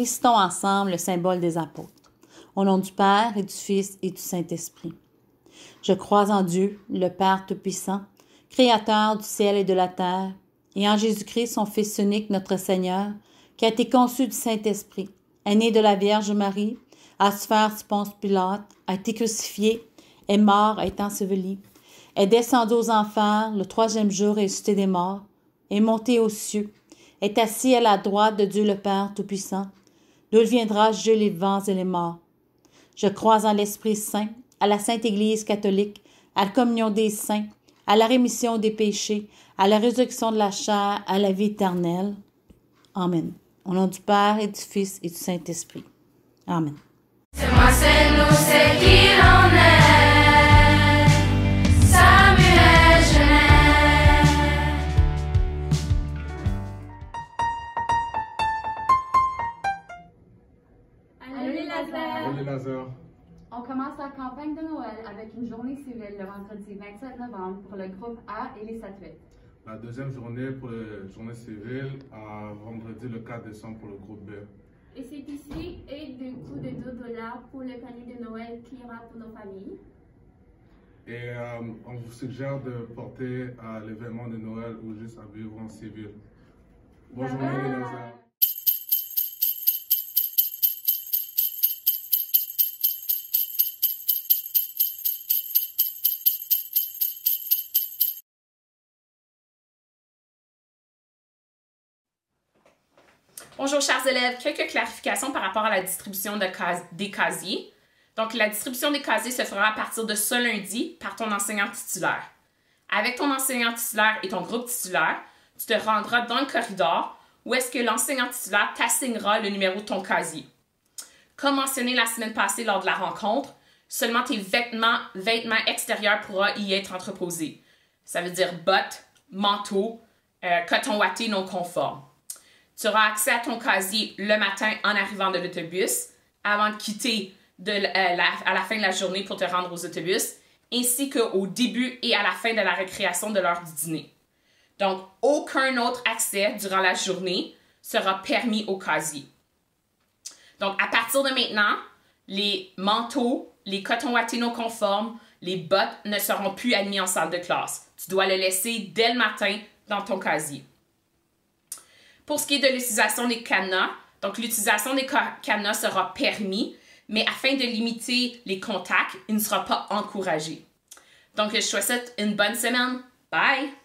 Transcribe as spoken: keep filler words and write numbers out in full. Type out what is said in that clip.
Récitons ensemble le symbole des apôtres. Au nom du Père et du Fils et du Saint-Esprit. Je crois en Dieu, le Père Tout-Puissant, Créateur du ciel et de la terre, et en Jésus-Christ, son Fils unique, notre Seigneur, qui a été conçu du Saint-Esprit, est né de la Vierge Marie, a souffert du Ponce Pilate, a été crucifié, est mort, a été enseveli, est descendu aux enfers, le troisième jour est ressuscité des morts, est monté aux cieux, est assis à la droite de Dieu le Père Tout-Puissant, d'où il viendra juger les vivants et les morts. Je crois en l'Esprit Saint, à la Sainte Église catholique, à la communion des saints, à la rémission des péchés, à la résurrection de la chair, à la vie éternelle. Amen. Au nom du Père et du Fils et du Saint-Esprit. Amen. C'est moi, c'est nous, c'est qui l'on est. Samuel Genest. Allô les lasers! Allô les lasers! On commence la campagne de Noël avec une journée civile le vendredi vingt-sept novembre pour le groupe A et les statuettes. La deuxième journée pour la journée civile à vendredi le quatre décembre pour le groupe B. Et c'est ici et de coût de deux dollars pour le panier de Noël qui ira pour nos familles. Et euh, on vous suggère de porter à l'événement de Noël ou juste à vivre en civil. Bonne journée les lasers! Bonjour chers élèves, quelques clarifications par rapport à la distribution de cas des casiers. Donc la distribution des casiers se fera à partir de ce lundi par ton enseignant titulaire. Avec ton enseignant titulaire et ton groupe titulaire, tu te rendras dans le corridor où est-ce que l'enseignant titulaire t'assignera le numéro de ton casier. Comme mentionné la semaine passée lors de la rencontre, seulement tes vêtements, vêtements extérieurs pourront y être entreposés. Ça veut dire bottes, manteau, euh, coton ouaté non conforme. Tu auras accès à ton casier le matin en arrivant de l'autobus, avant de quitter de, euh, la, à la fin de la journée pour te rendre aux autobus, ainsi qu'au début et à la fin de la récréation de l'heure du dîner. Donc, aucun autre accès durant la journée sera permis au casier. Donc, à partir de maintenant, les manteaux, les cotons ouatés non conformes, les bottes ne seront plus admis en salle de classe. Tu dois le laisser dès le matin dans ton casier. Pour ce qui est de l'utilisation des cadenas, donc l'utilisation des cadenas sera permis, mais afin de limiter les contacts, il ne sera pas encouragé. Donc, je te souhaite une bonne semaine. Bye!